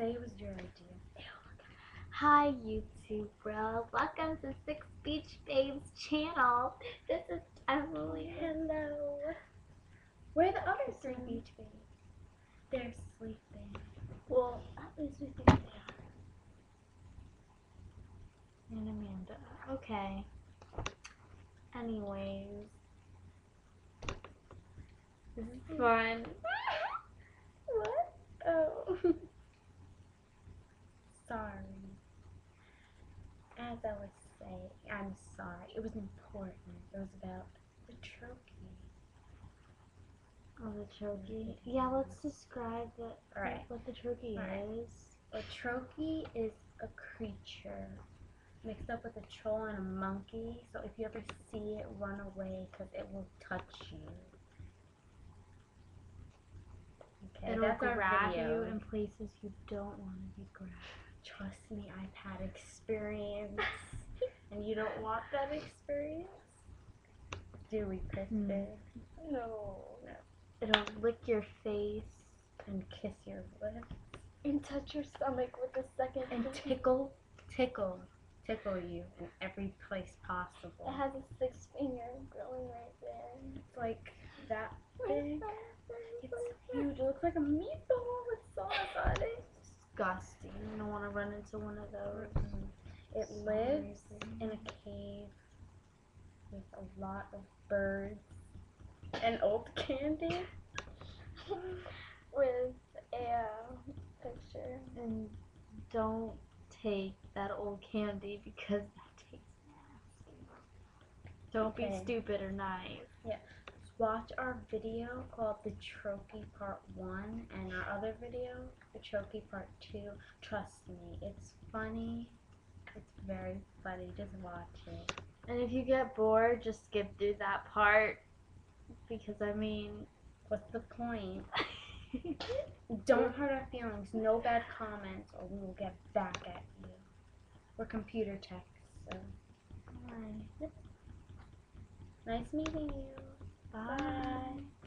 say it was your idea. Hi YouTube world, welcome to Six Beach Babes channel. This is Emily. Hello. Where are the other 3 beach babes? They're sleeping. Well, at least we think they are. And Amanda. Okay. Anyways. This is fun. What? Oh. Sorry. As I was saying, I'm sorry. It was important. It was about the trophy. Oh, the trochee. Yeah, let's describe what the trochee is. A trochee is a creature mixed up with a troll and a monkey. So if you ever see it, run away because it will touch you. Okay, It'll that's grab our video. you in places you don't want to be grabbed. Trust me, I've had experience. And you don't want that experience? Do we, Kristen? No. It'll lick your face. And kiss your lips. And touch your stomach with the second And finger. tickle you in every place possible. It has a 6-finger growing right there. It's like that big. It's huge. It looks like a meatball with sauce on it. Disgusting. You don't want to run into one of those. It lives in a cave with a lot of birds and old candy. With a picture. And don't take that old candy because that tastes nasty. Don't be stupid or nice. Yeah. Watch our video called The Trophy Part 1 and our other video, The Trophy Part 2. Trust me, it's funny. It's very funny. Just watch it. And if you get bored, just skip through that part. Because, I mean, what's the point? Don't hurt our feelings. No bad comments or we will get back at you. We're computer techs, so. Bye. Nice meeting you. Bye.